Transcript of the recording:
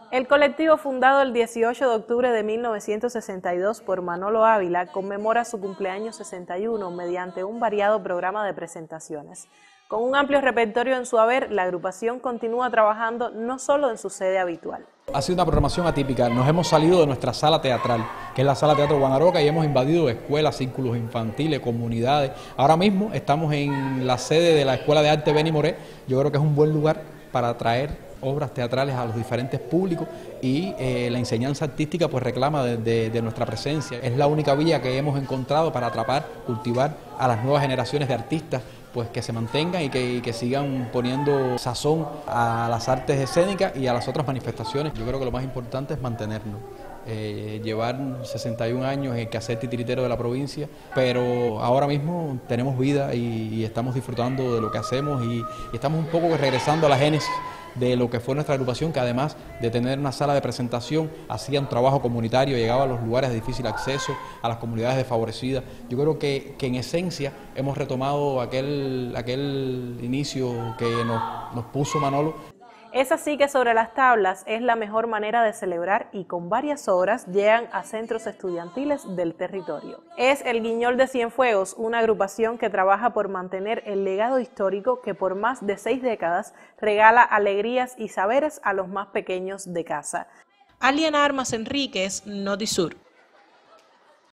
El colectivo, fundado el 18 de octubre de 1962 por Manolo Ávila, conmemora su cumpleaños 61 mediante un variado programa de presentaciones. Con un amplio repertorio en su haber, la agrupación continúa trabajando no solo en su sede habitual. Ha sido una programación atípica. Nos hemos salido de nuestra sala teatral, que es la Sala Teatro Guanaroca, y hemos invadido escuelas, círculos infantiles, comunidades. Ahora mismo estamos en la sede de la Escuela de Arte Benny Moré. Yo creo que es un buen lugar para traer obras teatrales a los diferentes públicos, y la enseñanza artística pues reclama de nuestra presencia. Es la única vía que hemos encontrado para atrapar, cultivar a las nuevas generaciones de artistas, pues que se mantengan y que sigan poniendo sazón a las artes escénicas y a las otras manifestaciones. Yo creo que lo más importante es mantenernos. Llevar 61 años en el quehacer titiritero de la provincia, pero ahora mismo tenemos vida y estamos disfrutando de lo que hacemos y estamos un poco regresando a la génesis de lo que fue nuestra agrupación, que además de tener una sala de presentación, hacía un trabajo comunitario, llegaba a los lugares de difícil acceso, a las comunidades desfavorecidas. Yo creo que en esencia hemos retomado aquel inicio que nos puso Manolo. Es así que Sobre las Tablas es la mejor manera de celebrar, y con varias obras llegan a centros estudiantiles del territorio. Es el Guiñol de Cienfuegos, una agrupación que trabaja por mantener el legado histórico que por más de 6 décadas regala alegrías y saberes a los más pequeños de casa. Aliana Armas Enríquez, Notisur.